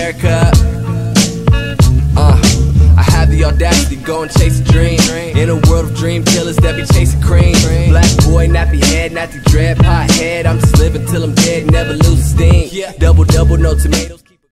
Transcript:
America. I have the audacity, go and chase a dream. In a world of dream killers that be chasing cream. Black boy, nappy head, natty dread, pot head. I'm just living till I'm dead, never lose steam. Double, double, no tomatoes.